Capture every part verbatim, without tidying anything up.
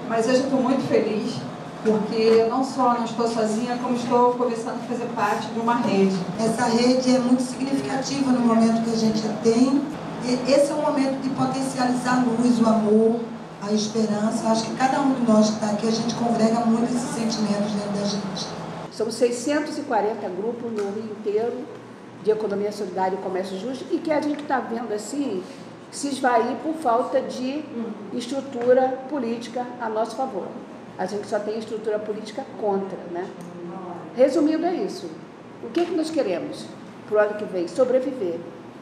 Mas hoje eu estou muito feliz, porque não só não estou sozinha, como estou começando a fazer parte de uma rede. Essa rede é muito significativa no momento que a gente tem. Esse é o momento de potencializar a luz, o amor, a esperança. Acho que cada um de nós que está aqui, a gente congrega muito esses sentimentos dentro da gente. São seiscentos e quarenta grupos no Rio inteiro de economia solidária e comércio justo, e que a gente está vendo assim se esvair por falta de estrutura política a nosso favor. A gente só tem estrutura política contra, né? Resumindo, é isso. O que, que nós queremos para o ano que vem? Sobreviver.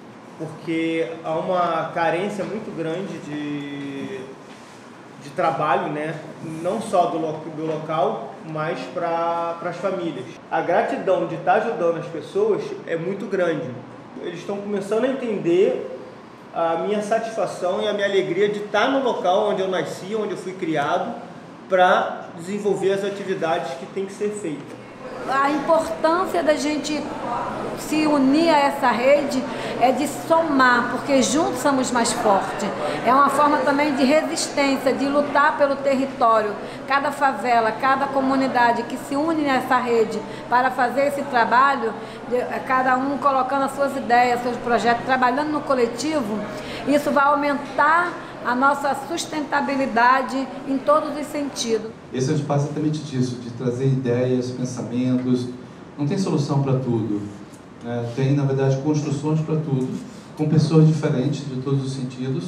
Porque há uma carência muito grande de, de trabalho, né? Não só do, lo, do local, mas para as famílias. A gratidão de estar ajudando as pessoas é muito grande. Eles estão começando a entender a minha satisfação e a minha alegria de estar no local onde eu nasci, onde eu fui criado, para desenvolver as atividades que tem que ser feitas. A importância da gente se unir a essa rede é de somar, porque juntos somos mais fortes. É uma forma também de resistência, de lutar pelo território. Cada favela, cada comunidade que se une nessa rede para fazer esse trabalho, cada um colocando as suas ideias, seus projetos, trabalhando no coletivo, isso vai aumentar a nossa sustentabilidade em todos os sentidos. Esse é um espaço exatamente disso, de trazer ideias, pensamentos. Não tem solução para tudo, né? Tem, na verdade, construções para tudo, com pessoas diferentes de todos os sentidos.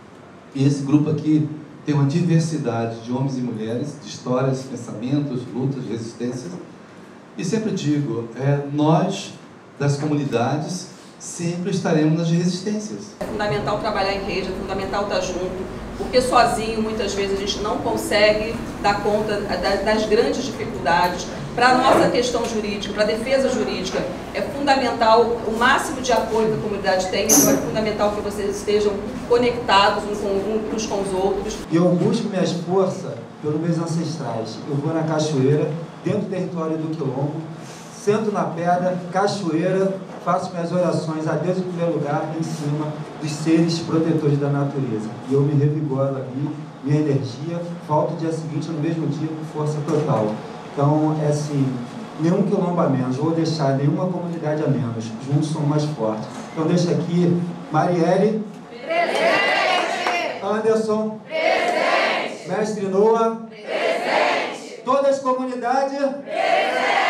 E esse grupo aqui tem uma diversidade de homens e mulheres, de histórias, pensamentos, lutas, resistências. E sempre digo, é, nós, das comunidades, sempre estaremos nas resistências. É fundamental trabalhar em rede, é fundamental estar junto, porque sozinho muitas vezes a gente não consegue dar conta das grandes dificuldades. Para a nossa questão jurídica, para a defesa jurídica, é fundamental o máximo de apoio que a comunidade tem, então é fundamental que vocês estejam conectados uns com, uns com os outros. E eu busco minhas forças pelos meus ancestrais. Eu vou na cachoeira, dentro do território do Quilombo, sento na pedra, cachoeira, faço minhas orações a Deus em primeiro lugar, em cima dos seres protetores da natureza. E eu me revigoro ali, minha energia, volto o dia seguinte, no mesmo dia, com força total. Então, é assim, nenhum quilombo a menos, vou deixar nenhuma comunidade a menos, juntos somos mais fortes. Então, deixa aqui, Marielle. Presente! Anderson. Presente! Mestre Noah. Presente! Todas as comunidades. Presente!